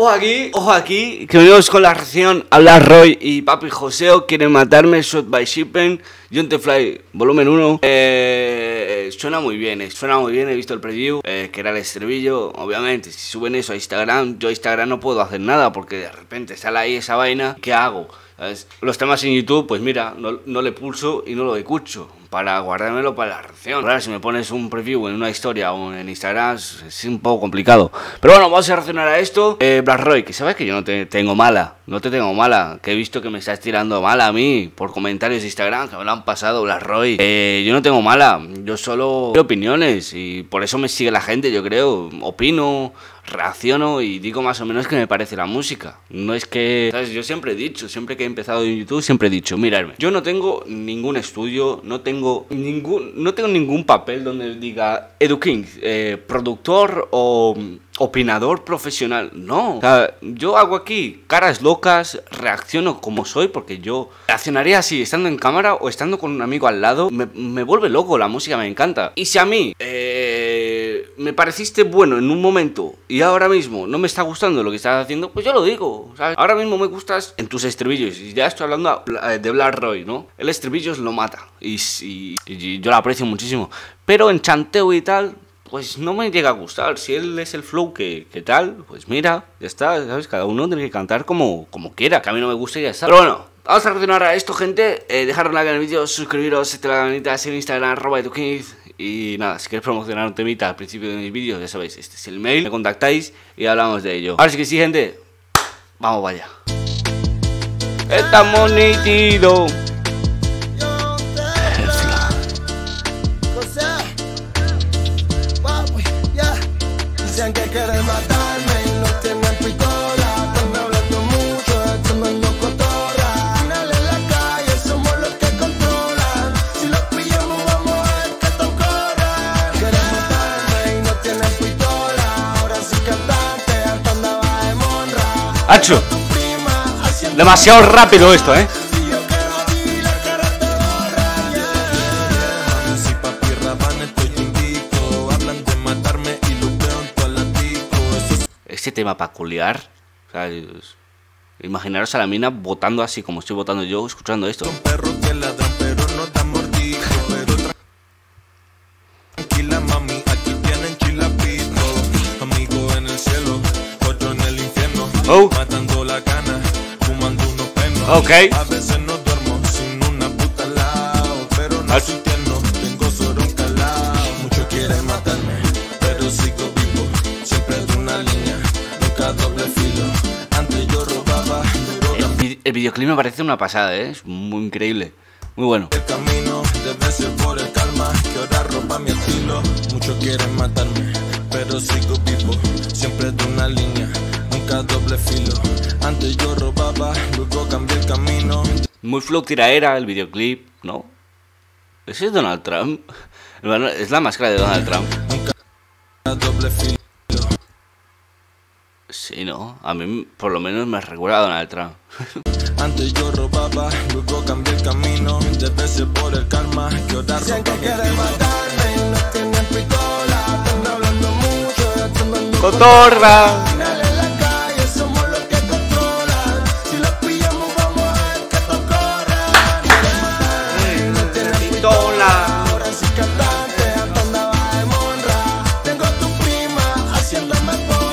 ojo aquí, que venimos con la reacción. Habla Roy y Papi Joseo quieren matarme, Shot by Shippen, John the Fly, volumen 1. Suena muy bien, he visto el preview, que era el estribillo. Obviamente, si suben eso a Instagram, yo a Instagram no puedo hacer nada porque de repente sale ahí esa vaina. ¿Qué hago? ¿Sabes? Los temas en YouTube, pues mira, no le pulso y no lo escucho para guardármelo para la reacción. Ahora, si me pones un preview en una historia o en Instagram, es un poco complicado. Pero bueno, vamos a reaccionar a esto. Black Roy, que sabes que yo no te tengo mala, que he visto que me estás tirando mala a mí por comentarios de Instagram, que me lo han pasado, Black Roy. Yo no tengo mala, yo solo doy opiniones y por eso me sigue la gente, yo creo. Opino, reacciono y digo más o menos que me parece la música. No es que, ¿sabes? Yo siempre he dicho, siempre que he empezado en YouTube, siempre he dicho, miradme, yo no tengo ningún estudio, no tengo ningún papel donde diga Edu King, productor o opinador profesional. No, o sea, yo hago aquí caras locas, reacciono como soy, porque yo reaccionaría así estando en cámara o estando con un amigo al lado. Me vuelve loco, la música me encanta. Y si a mí me pareciste bueno en un momento y ahora mismo no me está gustando lo que estás haciendo, pues yo lo digo, ¿sabes? Ahora mismo me gustas en tus estribillos y ya estoy hablando de Black Roy, ¿no? El estribillo lo mata y yo lo aprecio muchísimo, pero en chanteo y tal, pues no me llega a gustar. Si él es el flow que tal, pues mira, ya está, ¿sabes? Cada uno tiene que cantar como quiera, que a mí no me gusta y ya está. Pero bueno, vamos a reaccionar a esto, gente. Dejar un like en el vídeo, suscribiros, activar la campanita, en Instagram, @eduking. Y nada, si queréis promocionar un temita al principio de mis vídeos, ya sabéis, este es el mail, me contactáis y hablamos de ello. Ahora sí que sí, gente, vamos vaya. Estamos nítidos. Dicen que quieren matarme y no tienen pistola. Están hablando mucho, echando cotorra. Final en la calle, somos los que controlan. Si los pillamos, vamos a ver que esto corra. Quieren matarme y no tienen pistola. Ahora sí cantante, antes andaba de monra. ¡Hacho! Demasiado rápido esto, ¿eh? Este tema peculiar, o sea, imaginaros a la mina votando así como estoy votando yo, escuchando esto. Tranquila mami, aquí tienen chilapito, amigo en el cielo, otro en el infierno, matando la cana, fumando unos penos. A veces no duermo sin una puta al lado, pero no soy tierno, tengo solo un calado. Muchos quieren matarme, pero sigo vivo, siempre de una línea. Doble filo. Antes yo robaba. El videoclip me parece una pasada, ¿eh? Es muy increíble, muy bueno. El camino debe ser por el calma, que ahora roba mi estilo. Muchos quieren matarme, pero sigo vivo, siempre de una línea, nunca doble filo. Antes yo robaba, luego cambié el camino. Muy flow tiraera el videoclip, ¿no? Ese es Donald Trump. Es la máscara de Donald Trump. Nunca doble filo. Sí, ¿no? A mí por lo menos me recuerda a Donald Trump. Antes yo robaba, luego cambié el camino. Debe ser por el karma, que ahora roba que quieren matarme y no tienen pistola. Están hablando mucho, echando ¡Cotorra! Final en la calle, somos los que controlan. Si los pillamos, vamos a ver que esto corra. Quieren matarme y no tienen pistola. Ahora sí cantante, antes andaba de monra. Tengo a tu prima haciéndome porra.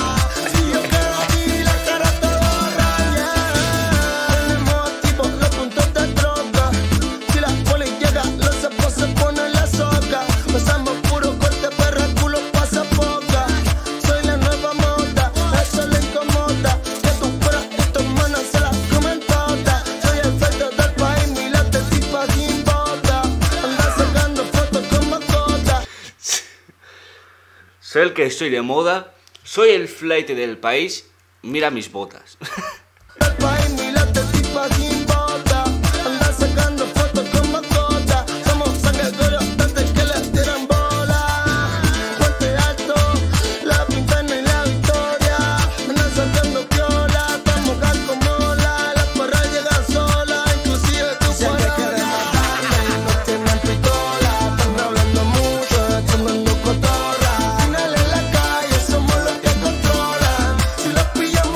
Soy el que estoy de moda, soy el flight del país, mira mis botas. Si los pillamos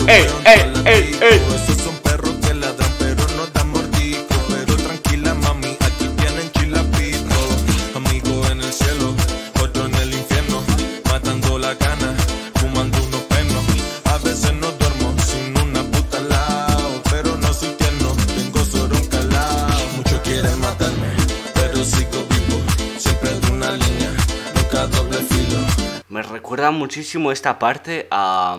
Esos son perros que ladran pero no dan mordisco. Pero tranquila mami, aquí tienen chilapito. Amigo en el cielo, otro en el infierno. Matando la cana, fumando unos penos. A veces no duermo sin una puta al lado. Pero no soy tierno, tengo sorón calado. Muchos quieren matarme, pero sigo vivo. Siempre de una línea, nunca doble filo. Me recuerda muchísimo esta parte a...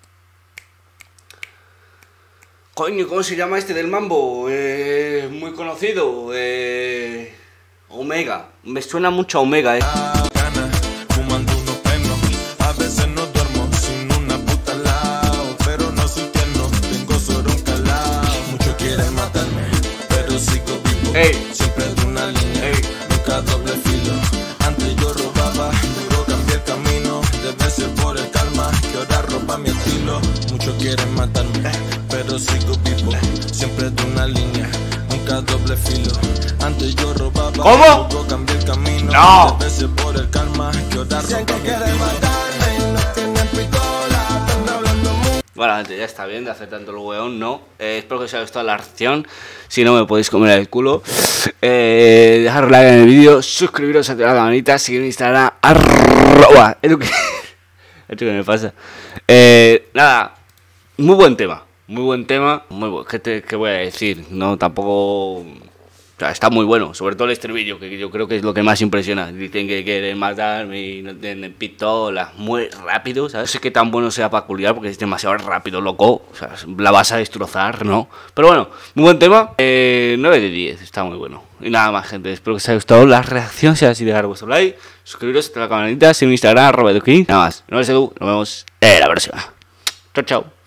Coño, ¿cómo se llama este del mambo? Muy conocido. Omega. Me suena mucho a Omega, Fumando unos penos. A veces no duermo sin una puta al lado. Pero no soy tierno, tengo sorón calado. Muchos quieren matarme, pero sigo vivo. Siempre de una línea, nunca doble filo. Antes yo robaba, luego cambié el camino. Debe ser por el calma, que ahora roba mi estilo. Muchos quieren matarme, pero sigo vivo. Siempre de una línea, nunca doble filo. Antes yo robaba, ¿cómo? luego cambié el camino. No. Debe ser por el calma, que ahora roba mi estilo. No tienen pistola, están hablando mucho. Bueno, gente, ya está bien de hacer tanto el hueón, ¿no? Espero que os haya gustado la reacción. Si no, me podéis comer el culo. Dejar like en el vídeo, suscribiros, activar la campanita, seguir en Instagram, @ ¿Esto qué me pasa? Nada, muy buen tema. Muy buen tema. ¿Qué voy a decir? No, tampoco... O sea, está muy bueno, sobre todo el estribillo, que yo creo que es lo que más impresiona. Dicen que quieren matarme y no tienen pistolas, muy rápido, ¿sabes? No sé qué tan bueno sea para culiar, porque es demasiado rápido, loco. O sea, la vas a destrozar, ¿no? Pero bueno, muy buen tema. 9 de 10, está muy bueno. Y nada más, gente, espero que os haya gustado la reacción. Si es así, dejar vuestro like, suscribiros a la campanita, seguir en Instagram, @eduki. Nada más, no me sé tú, nos vemos en la próxima. Chao, chao.